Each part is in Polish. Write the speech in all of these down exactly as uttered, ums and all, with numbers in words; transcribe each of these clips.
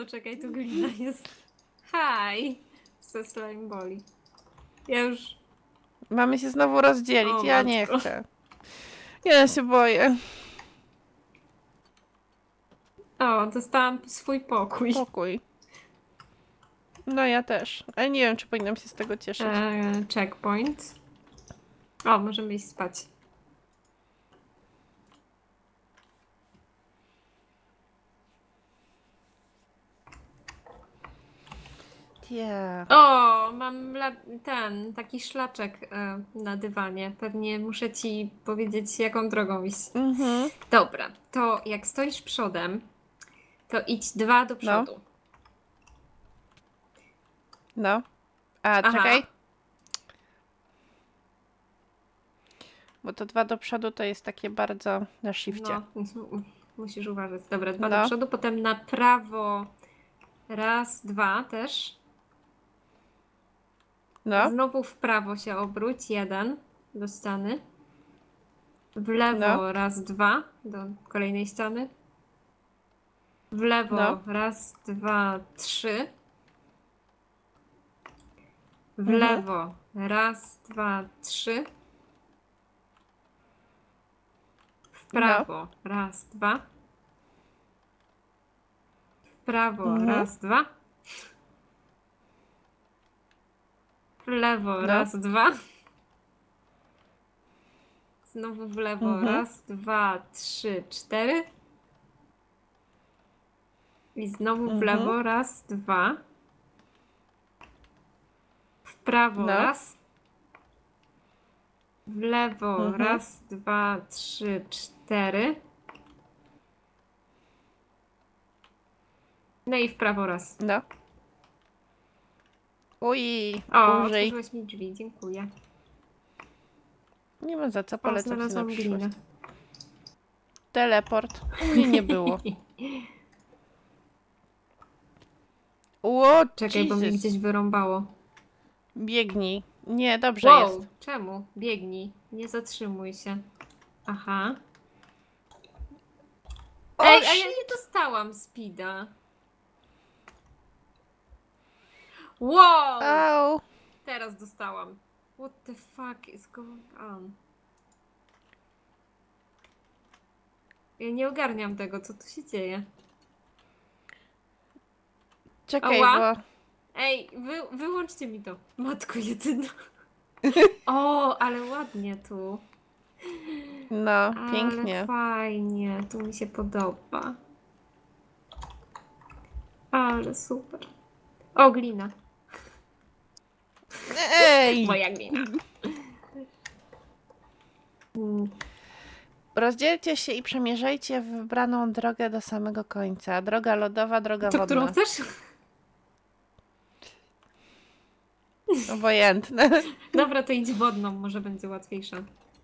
to czekaj, tu glina jest. Hi! Ze slime boli. Ja już... Mamy się znowu rozdzielić. O, ja nie matko. chcę. Ja się boję. O, dostałam swój pokój. Pokój. No ja też. Ale nie wiem, czy powinnam się z tego cieszyć. Eee, checkpoint. O, możemy iść spać. Yeah. O, mam la- ten, taki szlaczek e, na dywanie. Pewnie muszę ci powiedzieć, jaką drogą iść. Mhm. Dobra, to jak stoisz przodem, to idź dwa do przodu. No. A, Aha. czekaj. Bo to dwa do przodu to jest takie bardzo na shifcie. No, musisz uważać. Dobra, dwa No. do przodu, potem na prawo raz, dwa też. No. Znowu w prawo się obróć, jeden do ściany. W lewo No. raz, dwa do kolejnej ściany. W lewo No. raz, dwa, trzy. W Mhm. lewo raz, dwa, trzy. W prawo raz, dwa. W prawo Mhm. raz, dwa. W lewo No. raz, dwa. Znowu w lewo Mhm. raz, dwa, trzy, cztery. I znowu w Mhm. lewo raz, dwa. W prawo No. raz. W lewo Mhm. raz, dwa, trzy, cztery. No i w prawo raz. No. Uj, O, użyj. otworzyłeś mi drzwi, dziękuję. Nie ma za co, O, polecam się na znalazłam przyszłość. glinę. Teleport. U mnie nie było. Ło, Czekaj, bo mnie Jesus. gdzieś wyrąbało. Biegnij. Nie, dobrze Wow, jest. czemu? Biegnij, nie zatrzymuj się. Aha. O, Ej, a ja shit. nie dostałam speeda. Wow! Au. Teraz dostałam. What the fuck is going on? Ja nie ogarniam tego, co tu się dzieje. Czekaj, Ała. bo... Ej, wy, wyłączcie mi to. Matko jedyna. O, ale ładnie tu. No, Ale pięknie. fajnie, tu mi się podoba. Ale super. O, glina. Ej! Moja glina. Mm, Rozdzielcie się i przemierzajcie wybraną drogę do samego końca. Droga lodowa, droga To, wodna. którą chcesz? Obojętne. Dobra, to idź wodną, może będzie łatwiejsza.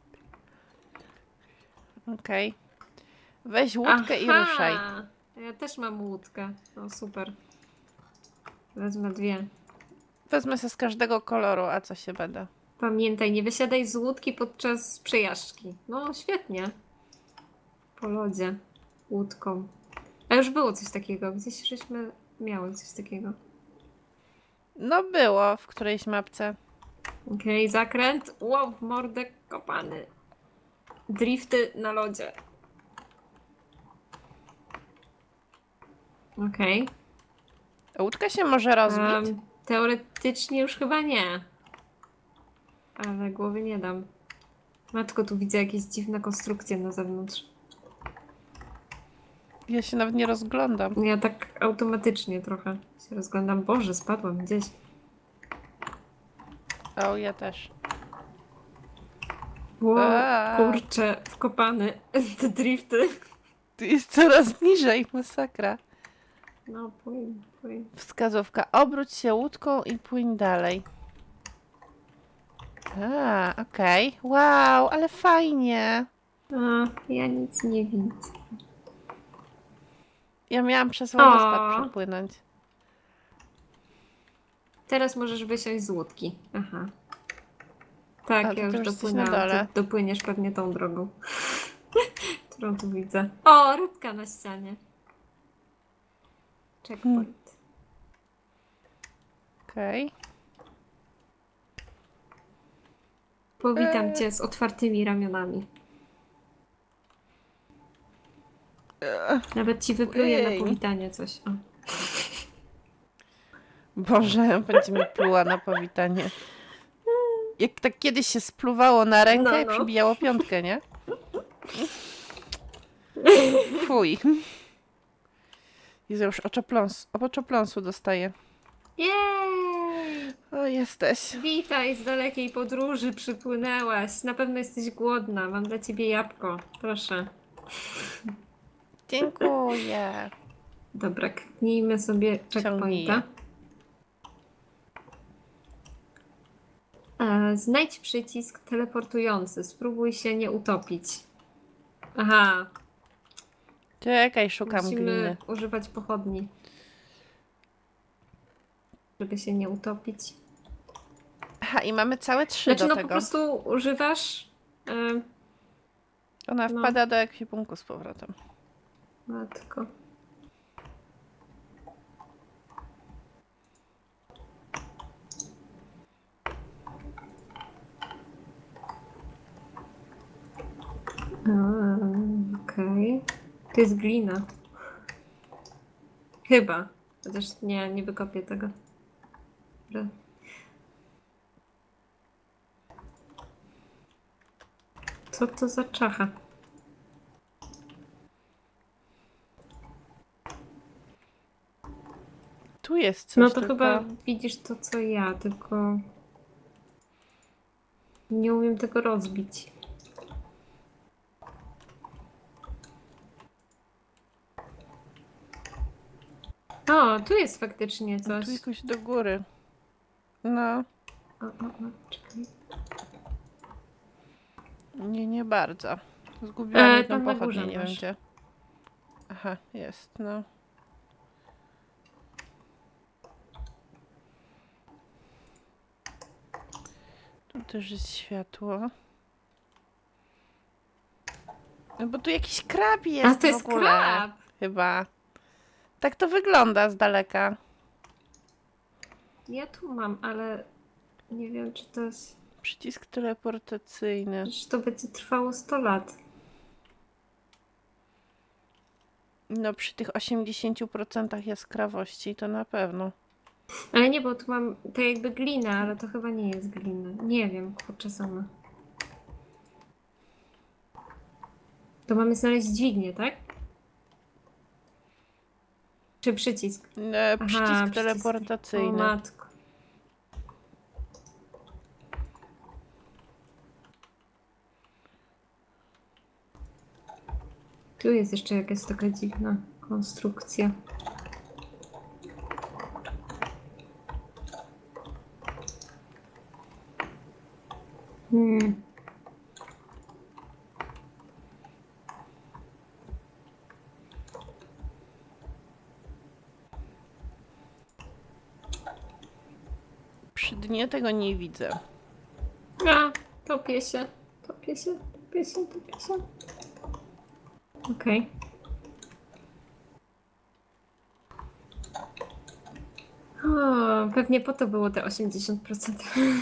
Okej. Weź łódkę i ruszaj. Ja też mam łódkę. No super. Wezmę dwie. Wezmę się z każdego koloru, a co się będę. Pamiętaj, nie wysiadaj z łódki podczas przejażdżki. No świetnie. Po lodzie. Łódką. A już było coś takiego. Gdzieś żeśmy miały coś takiego. No było w którejś mapce. Okej, okay, zakręt. Wow, w mordę kopany. Drifty na lodzie. Okej. A łódka się może rozbić? Um, teoretycznie już chyba nie. Ale głowy nie dam. Matko, tu widzę jakieś dziwne konstrukcje na zewnątrz. Ja się nawet nie rozglądam. Ja tak automatycznie trochę się rozglądam. Boże, spadłam gdzieś. O, ja też. Wow, A. kurczę, wkopany. Te drifty. Tu jest coraz niżej, masakra. No, płyń, płyń. Wskazówka. Obróć się łódką i płyń dalej. A, okej. Okay. Wow, ale fajnie. A, ja nic nie widzę. Ja miałam przez wodospad O. przepłynąć. Teraz możesz wysiąść z łódki. Aha. Tak, A, to ja ty już już jesteś na dopłynęłam. dole. To dopłyniesz pewnie tą drogą, którą tu widzę. O, rybka na ścianie. checkpoint. Okej. Powitam Eee. cię z otwartymi ramionami. Okay. Nawet ci wypluję Ej. na powitanie coś. O. Boże, będzie mi pluła na powitanie. Jak tak kiedyś się spluwało na rękę No, i no. przybijało piątkę, nie? Fuj. Jezu, już oczopląs, oczopląsu dostaję. Jej! O, jesteś. Witaj z dalekiej podróży, przypłynęłaś. Na pewno jesteś głodna. Mam dla ciebie jabłko. Proszę. Dziękuję. Dobra, kliknijmy sobie checkpointa. Ciągnij. E, znajdź przycisk teleportujący. Spróbuj się nie utopić. Aha, Czekaj, szukam musimy gliny. używać pochodni, żeby się nie utopić. Aha, i mamy całe trzy Znaczy, do no tego. po prostu używasz... E, Ona no. wpada do ekwipunku z powrotem. matko. Okej. Okay. To jest glina. Chyba. Chociaż nie, nie wykopię tego. Dobra. Co to za czacha? Tu jest coś, No to tylko... chyba widzisz to, co ja, tylko nie umiem tego rozbić. O, tu jest faktycznie coś. Tu jakoś do góry. No. O, o, o, czekaj. Nie, nie bardzo. Zgubiłam E, jedną tam na pochodnię, górze nie wiem masz. gdzie. Aha, jest, no. Tu też jest światło. No bo tu jakiś krab jest A to jest w ogóle. krab! Chyba. Tak to wygląda z daleka. Ja tu mam, ale nie wiem, czy to jest... Przycisk teleportacyjny. Czy to będzie trwało sto lat. No przy tych osiemdziesięciu procentach jaskrawości to na pewno. Ale nie, bo tu mam to jakby glina, ale to chyba nie jest glina. Nie wiem, kurczę sama. To mamy znaleźć dźwignię, tak? Czy przycisk? E, przycisk Aha, przycisk. O teleportacyjny. matko. Tu jest jeszcze jakaś taka dziwna konstrukcja. Hmm. Przy dnie tego nie widzę. A, topię się, topię się, topię się, topię się. Okej. O, pewnie po to było te osiemdziesiąt procent.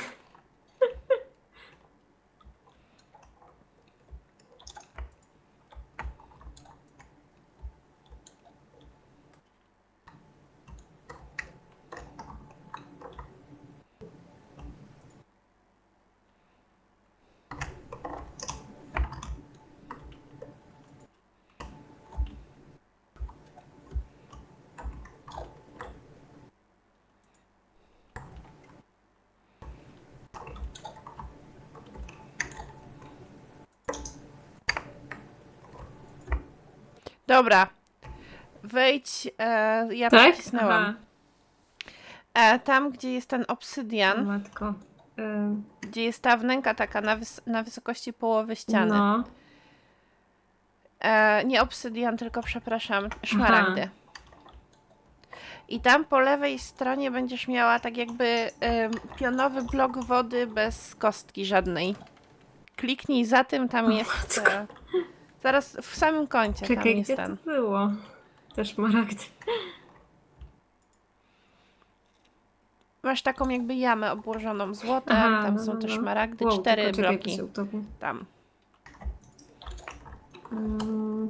Dobra. Wejdź, e, ja Tak? przycisnęłam. Aha. E, tam, gdzie jest ten O obsydian, matko. Ym, gdzie jest ta wnęka taka na, wys na wysokości połowy ściany. no. E, nie obsydian, tylko przepraszam, szmaragdy. Aha. I tam po lewej stronie będziesz miała tak jakby em, pionowy blok wody bez kostki żadnej. Kliknij za tym, tam O jest... matko. E, zaraz w samym końcu tam Czekaj, jest gdzie ten. to było? Też szmaragdy. masz taką jakby jamę obłożoną złotem, Aha, tam no, są no, te no. szmaragdy, Wow, cztery tylko czekaj, bloki. to się utopi. Tam. Mm.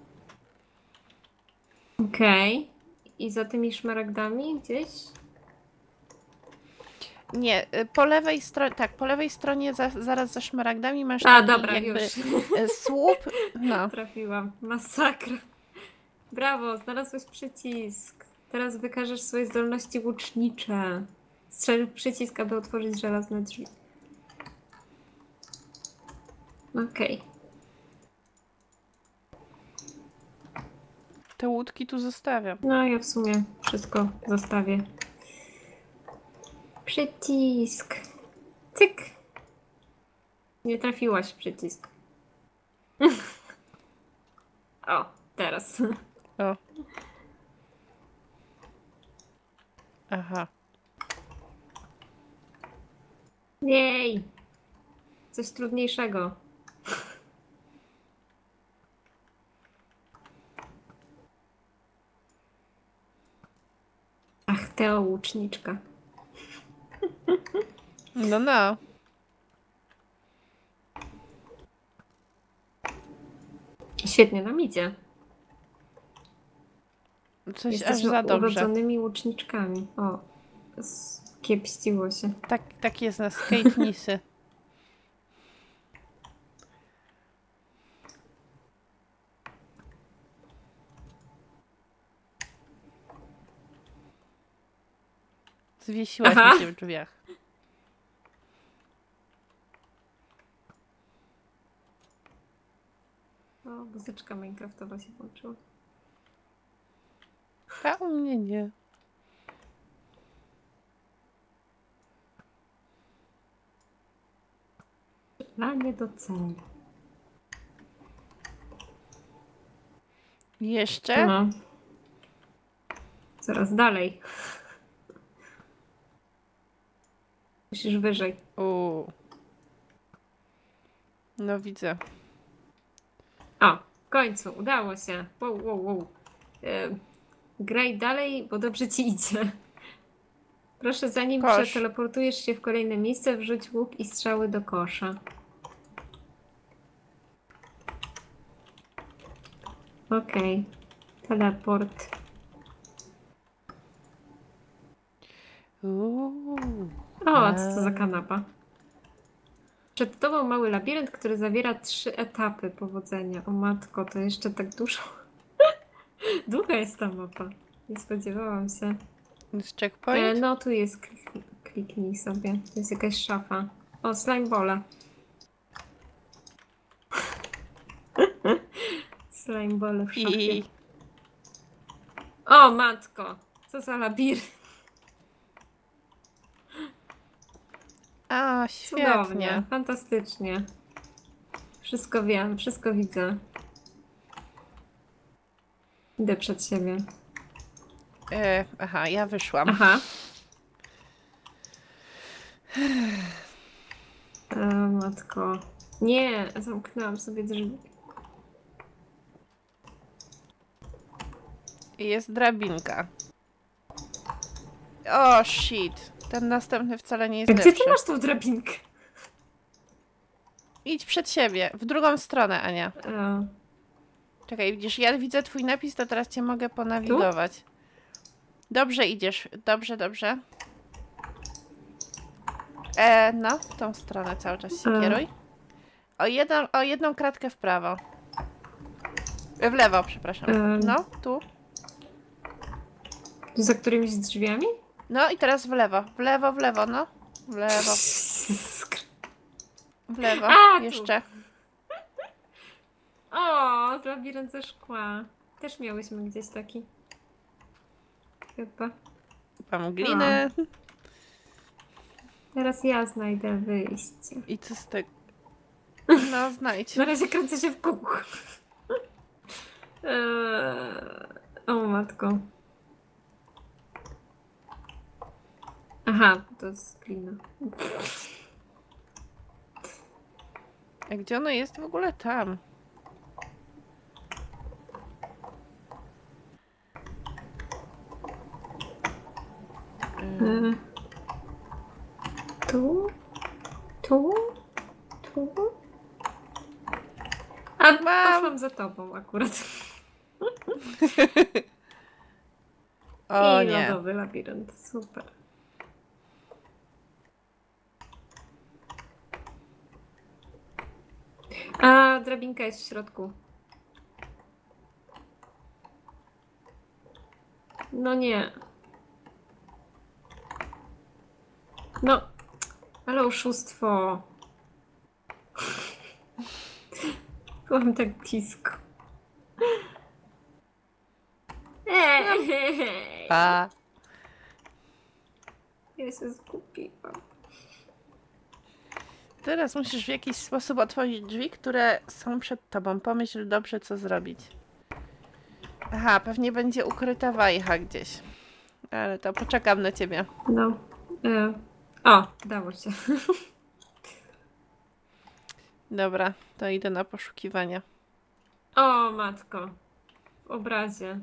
Okej. Okay. I za tymi szmaragdami gdzieś? Nie, y, po lewej stronie, tak, po lewej stronie za, zaraz za szmaragdami masz A, taki dobra, jakby już. y, słup. No. Trafiłam. Masakra. Brawo, znalazłeś przycisk. Teraz wykażesz swoje zdolności łucznicze. Strzel w przycisk, aby otworzyć żelazne drzwi. Okej. Okay. Te łódki tu zostawiam. No, ja w sumie wszystko zostawię. Przycisk. Cyk. Nie trafiłaś w przycisk. O, teraz. O. Aha. Jej. Coś trudniejszego. Ach, Teo łuczniczka. No, no. Świetnie nam idzie. Coś aż Jesteśmy za dobrze. urodzonymi łuczniczkami. O, kiepściło się. Tak, tak jest na Skate Nisy. Zwiesiłaś Aha. mi się w drzwiach. O, muzyczka minecraftowa się włączyła. A u mnie nie. Lanie do celu. Jeszcze? No. Coraz dalej. Musisz wyżej. U. No widzę. O, w końcu, udało się. Wow, wow, wow. E, graj dalej, bo dobrze ci idzie. Proszę, zanim Kosz. przeteleportujesz się w kolejne miejsce, wrzuć łuk i strzały do kosza. Okej. Okay. Teleport. Uuu. O, a co to za kanapa? Przed tobą mały labirynt, który zawiera trzy etapy powodzenia. O matko, to jeszcze tak dużo. Długa jest ta mapa. Nie spodziewałam się. Jest checkpoint? E, no, tu jest. Klik, kliknij sobie. To jest jakaś szafa. O, slime balla. Slime ball w szafie. I... O, matko. Co za labirynt. A, Cudownie. świetnie. Fantastycznie. Wszystko wiem, wszystko widzę. Idę przed siebie. E, aha, ja wyszłam. Aha. O, matko. Nie, zamknęłam sobie drzwi. Jest drabinka. O, shit. Ten następny wcale nie jest Gdzie lepszy. ty masz tą drabinkę? Idź przed siebie, w drugą stronę, Ania. O. Czekaj, widzisz, ja widzę twój napis, to teraz cię mogę ponawigować. Dobrze idziesz, dobrze, dobrze. E, no, w tą stronę cały czas się E. kieruj. O jedną, o jedną kratkę w prawo. W lewo, przepraszam. E. No, tu. Za którymiś drzwiami? No i teraz w lewo, w lewo, w lewo, no. W lewo, w lewo, A, tu. jeszcze. O, labirynt ze szkła. Też miałyśmy gdzieś taki. Chyba. Mam gliny. Teraz ja znajdę wyjście. I co z tego? No, znajdź. Na razie kręcę się w kółko. Eee, o matko. Aha, to jest glina. A gdzie ono jest w ogóle? Tam. Eee, Tu? Tu? Tu? A Mam. poszłam za tobą akurat. O I nie. lodowy labirynt. Super. A drabinka jest w środku. No nie. No, ale oszustwo. Byłam tak blisko. Eee, A. ja się zgubiłam. Teraz musisz w jakiś sposób otworzyć drzwi, które są przed tobą. Pomyśl dobrze, co zrobić. Aha, pewnie będzie ukryta wajcha gdzieś. Ale to poczekam na ciebie. No. E, o, dało się. Dobra, to idę na poszukiwania. O, matko. W obrazie.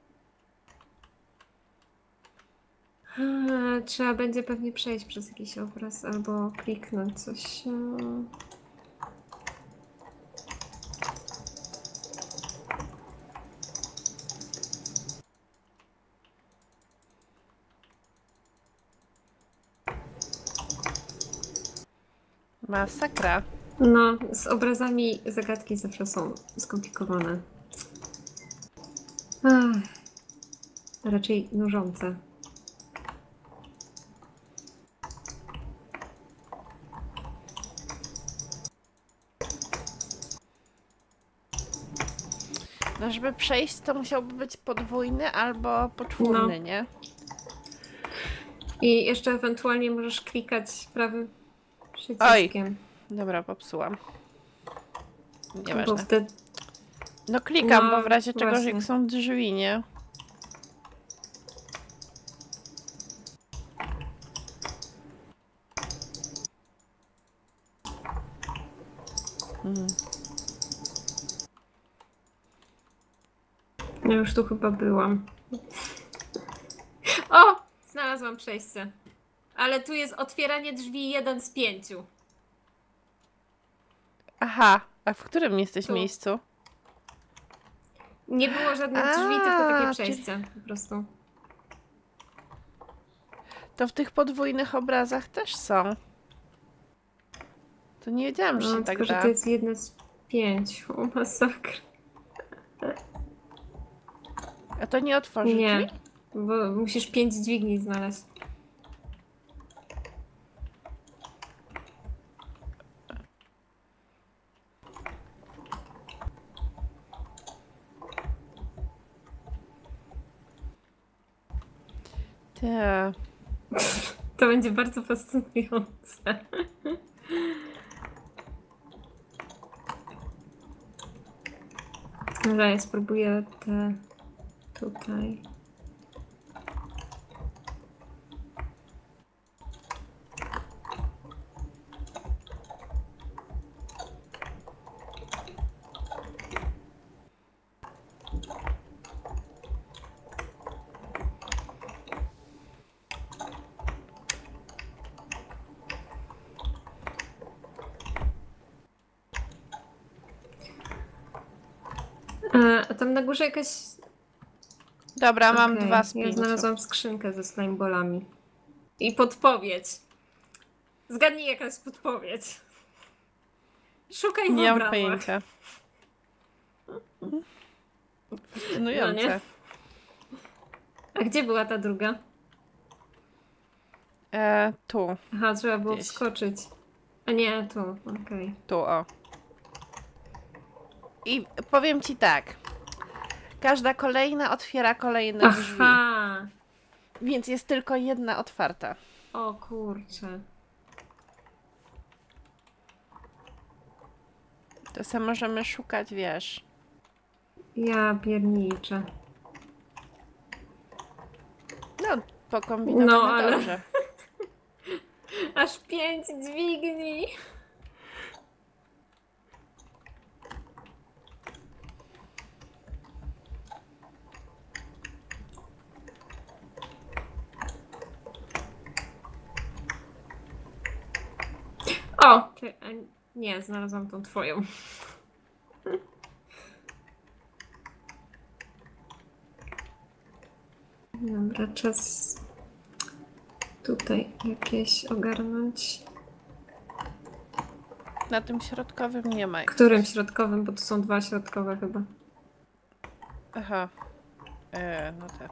Eee, Trzeba będzie pewnie przejść przez jakiś obraz albo kliknąć coś. Eee. Masakra. No, z obrazami zagadki zawsze są skomplikowane. Ach, raczej nużące. No, żeby przejść, to musiałby być podwójny albo poczwórny, No. nie? I jeszcze ewentualnie możesz klikać prawym przyciskiem. Dobra, popsułam. Bo Nieważne. wtedy... No klikam, No, bo w razie czegoś właśnie. jak są drzwi, nie? Mhm. Ja już tu chyba byłam. O! Znalazłam przejście. Ale tu jest otwieranie drzwi jeden z pięciu. Aha, a w którym jesteś Tu. miejscu? Nie było żadnych A, drzwi, tylko takie czyli- przejście. Po prostu. To w tych podwójnych obrazach też są. To nie wiedziałam, że No, się tylko, tak że da. to jest jedno z pięciu. O, masakra. A to nie otworzy Nie, drzwi? bo musisz pięć dźwigni znaleźć. Te. To będzie bardzo fascynujące. Dobra, ja spróbuję te tutaj. A, a tam na górze jakaś... Dobra, mam Okej, dwa z ja pięciu. znalazłam skrzynkę ze slimebolami. I podpowiedź. Zgadnij jaka jest podpowiedź. Szukaj w Nie mam obrazach. pojęcia. Fascynujące. No nie? A gdzie była ta druga? E, tu, Aha, trzeba było Gdzieś. wskoczyć. A nie, tu, okej. tu, o. I powiem ci tak. Każda kolejna otwiera kolejne drzwi. Aha! Więc jest tylko jedna otwarta. O kurczę. To sobie możemy szukać, wiesz. Ja pierniczę. No, pokombinowane No, ale- dobrze. Aż pięć dźwigni! O! Czy, a nie, znalazłam tą twoją. Dobra, czas tutaj jakieś ogarnąć. Na tym środkowym nie ma. jak Którym coś. środkowym, bo to są dwa środkowe chyba. Aha. E, no tak.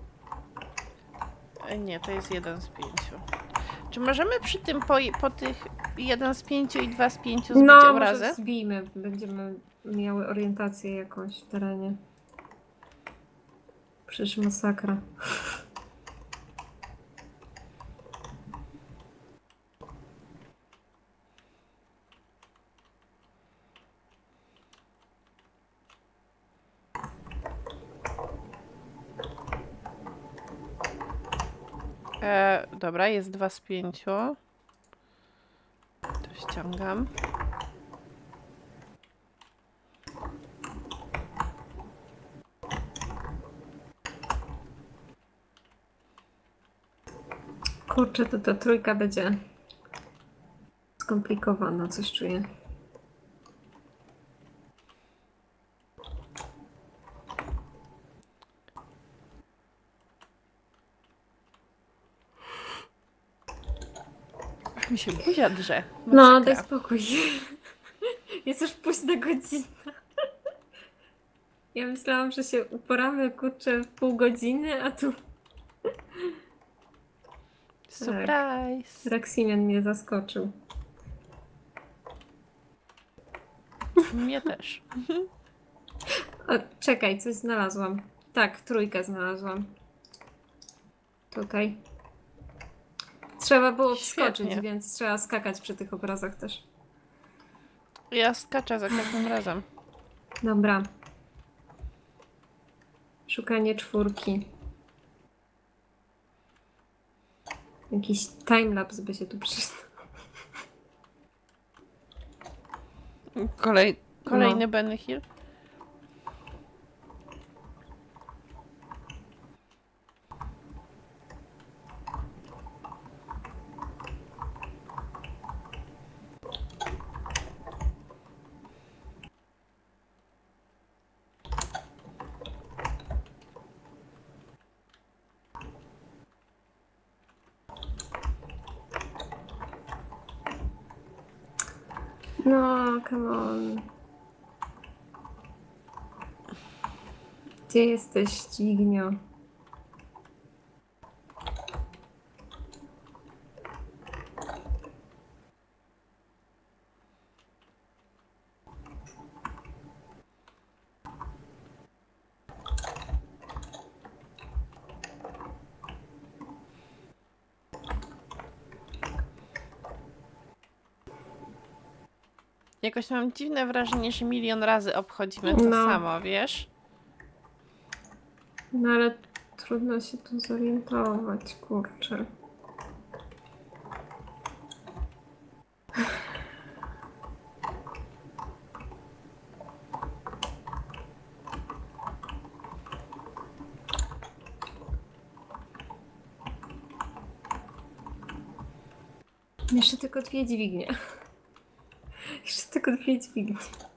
E, nie, to jest jeden z pięciu. Czy możemy przy tym po, po tych jeden z pięciu i dwa z pięciu zbić No, obrazy? może zbijmy. Będziemy miały orientację jakąś w terenie. Przecież masakra. E, dobra, jest dwa z pięciu. To ściągam. Kurczę, to ta trójka będzie skomplikowana, coś czuję. Mi się buzia drze. No, Masakra. daj spokój. Jest już późna godzina. Ja myślałam, że się uporamy, kurczę, w pół godziny, a tu Surprise! Raksimian mnie zaskoczył. Mnie też. O, czekaj, coś znalazłam. Tak, trójkę znalazłam. Tutaj. Trzeba było wskoczyć, Świetnie. więc trzeba skakać przy tych obrazach też. Ja skaczę za każdym razem. Dobra. Szukanie czwórki. Jakiś timelapse by się tu przydał. Kolej, kolejny No. Benny Hill. No, come on. Gdzie jesteś, dźwignio? Jakoś mam dziwne wrażenie, że milion razy obchodzimy to No. samo, wiesz? No ale trudno się tu zorientować, kurczę. Jeszcze tylko dwie dźwignie. Jeszcze tylko dwie dźwignie.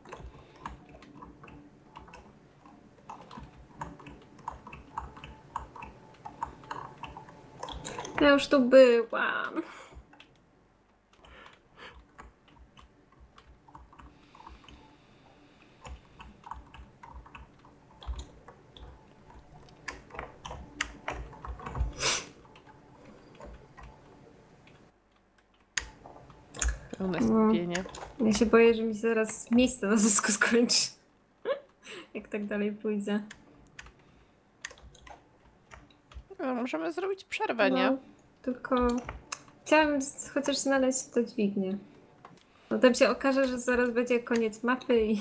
Ja już tu byłam. Pełne No. skupienie. Ja się boję, że mi się zaraz miejsce na zysku skończy. Jak tak dalej pójdzie. No, możemy zrobić przerwę, nie? No, tylko chciałam z- chociaż znaleźć to dźwignię. No tam się okaże, że zaraz będzie koniec mapy i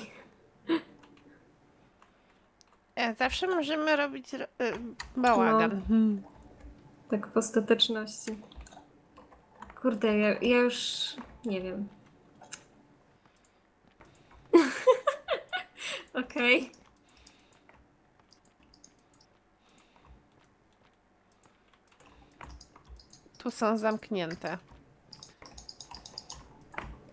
E, Zawsze możemy robić ro- y, bałagan. Hmm. tak w ostateczności. Kurde, ja, ja już nie wiem. Okej. Tu są zamknięte.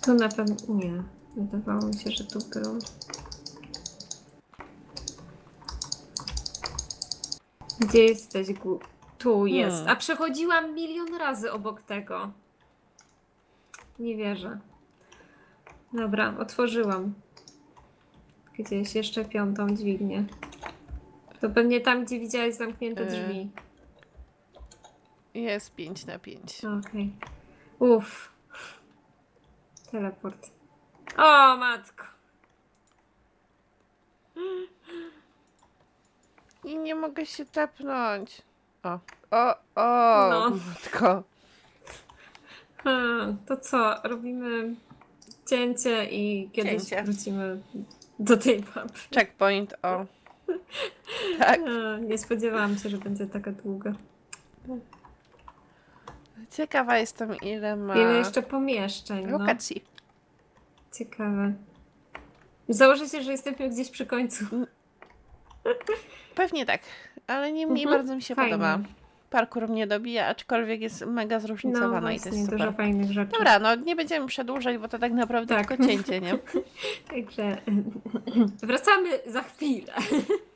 Tu na pewno... Nie. Wydawało mi się, że tu był. Gdzie jesteś? Gu- Tu jest. Hmm. A przechodziłam milion razy obok tego. Nie wierzę. Dobra, otworzyłam. Gdzieś jeszcze piątą dźwignię. To pewnie tam, gdzie widziałeś zamknięte E. drzwi. Jest pięć na pięć. Okej. Uff. Teleport. O, matko. I nie mogę się tepnąć. O, o, o, No. matko. Hmm, to co? Robimy cięcie i kiedyś Cięcie. wrócimy do tej mapy. Checkpoint, o. Tak. E, Nie spodziewałam się, że będzie taka długa. Ciekawa jestem, ile ma Ile jeszcze pomieszczeń, no. lokacji. Ciekawe. Założę się, że jesteśmy gdzieś przy końcu. Pewnie tak, ale niemniej Mhm, bardzo mi się fajnie. podoba. Parkour mnie dobija, aczkolwiek jest mega No zróżnicowana i to właśnie, jest dużo super. fajnych rzeczy. Dobra, no nie będziemy przedłużać, bo to tak naprawdę Tak. tylko cięcie, nie? Także wracamy za chwilę.